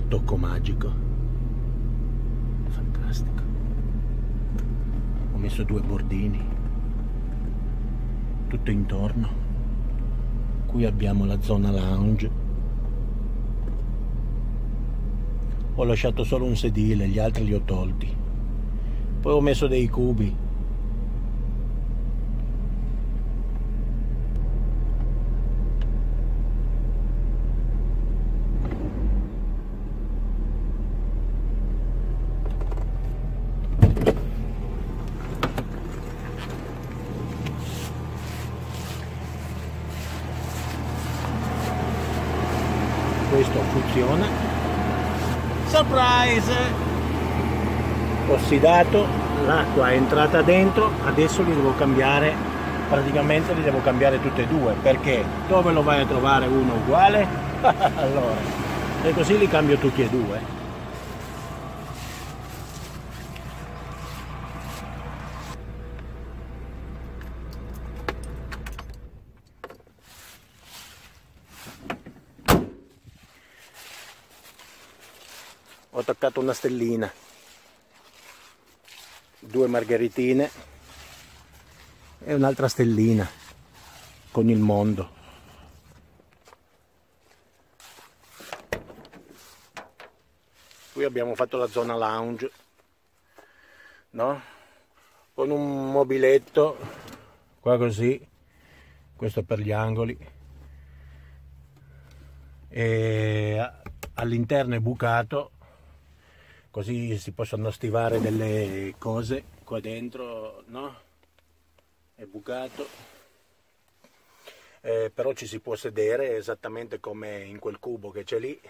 tocco magico, fantastico. Ho messo 2 bordini tutto intorno. Qui abbiamo la zona lounge. Ho lasciato solo un sedile, gli altri li ho tolti. Poi ho messo dei cubi. Questo funziona. Surprise! Ossidato, l'acqua è entrata dentro, adesso li devo cambiare, praticamente li devo cambiare tutte e due, perché dove lo vai a trovare uno uguale? Allora, e così li cambio tutti e due. Ho attaccato una stellina, 2 margheritine e un'altra stellina con il mondo. Qui abbiamo fatto la zona lounge, no? Con un mobiletto qua così, questo per gli angoli, e all'interno è bucato, così si possono stivare delle cose qua dentro, no? È bucato, però ci si può sedere esattamente come in quel cubo che c'è lì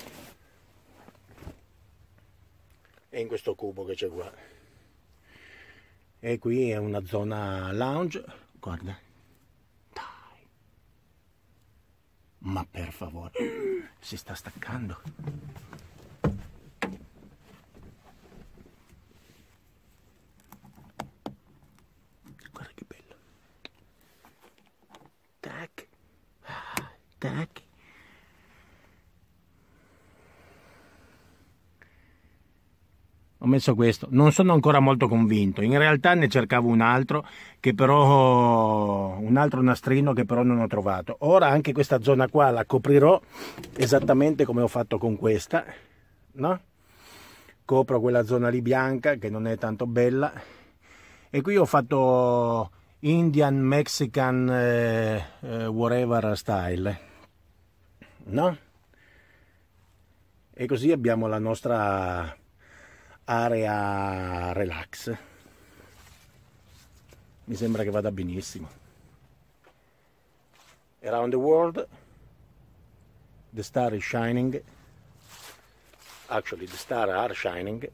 e in questo cubo che c'è qua. E qui è una zona lounge, guarda, dai, ma per favore, si sta staccando. Tac. Ho messo questo, non sono ancora molto convinto, in realtà ne cercavo un altro nastrino che però non ho trovato. Ora anche questa zona qua la coprirò esattamente come ho fatto con questa, no? Copro quella zona lì bianca che non è tanto bella, e qui ho fatto Indian, Mexican, whatever style, no? E così abbiamo la nostra area relax. Mi sembra che vada benissimo. Around the world the star is shining, actually the stars are shining.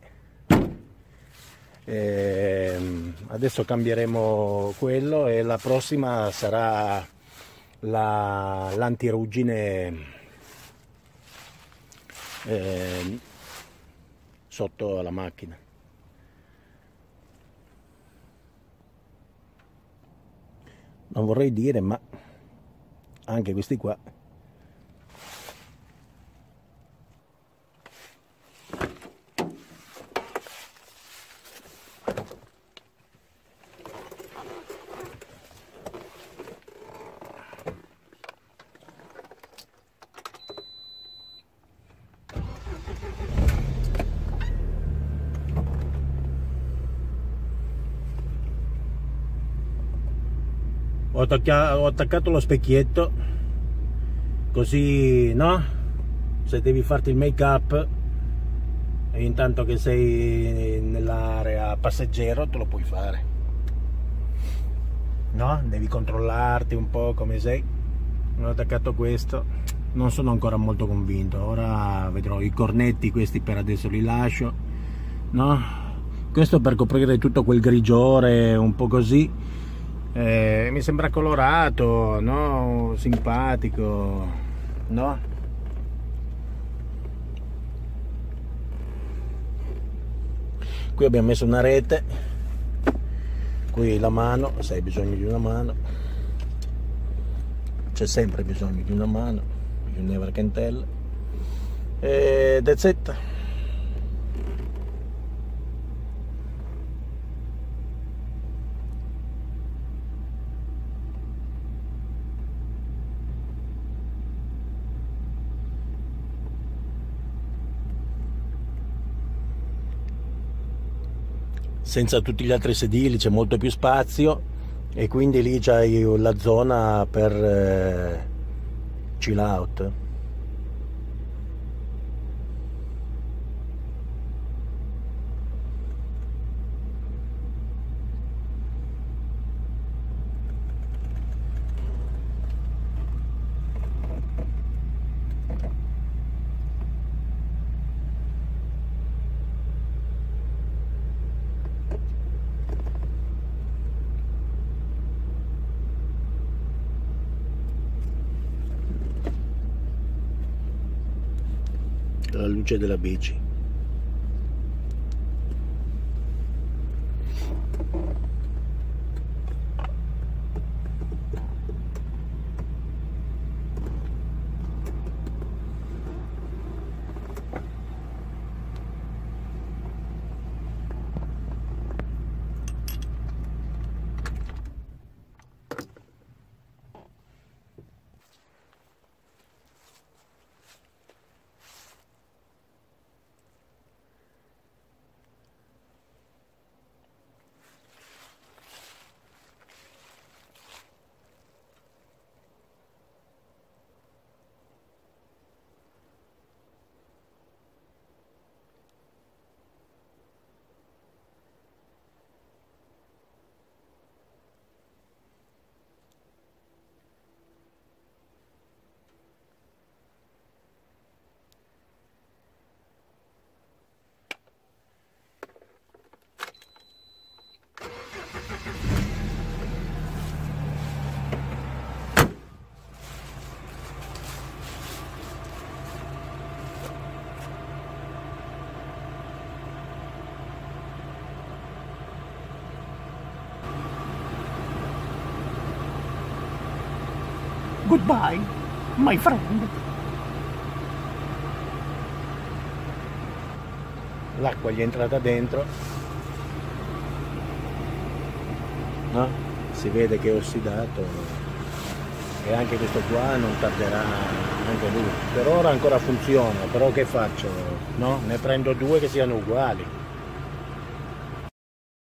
Adesso cambieremo quello e la prossima sarà l'antiruggine sotto la macchina. Non vorrei dire, ma anche questi qua ho attaccato lo specchietto, così, no? Se devi farti il make up e intanto che sei nell'area passeggero te lo puoi fare, no? Devi controllarti un po' come sei. Ho attaccato questo, non sono ancora molto convinto, ora vedrò. I cornetti questi per adesso li lascio, no? Questo per coprire tutto quel grigiore un po' così. Mi sembra colorato, no? Simpatico, no? Qui abbiamo messo una rete, qui la mano, se hai bisogno di una mano, c'è sempre bisogno di una mano, you never can tell. E that's it. Senza tutti gli altri sedili c'è molto più spazio e quindi lì c'hai la zona per chill out. La luce della bici. Goodbye, my friend. L'acqua gli è entrata dentro, no? Si vede che è ossidato e anche questo qua non tarderà anche lui. Per ora ancora funziona, però che faccio? No? Ne prendo due che siano uguali.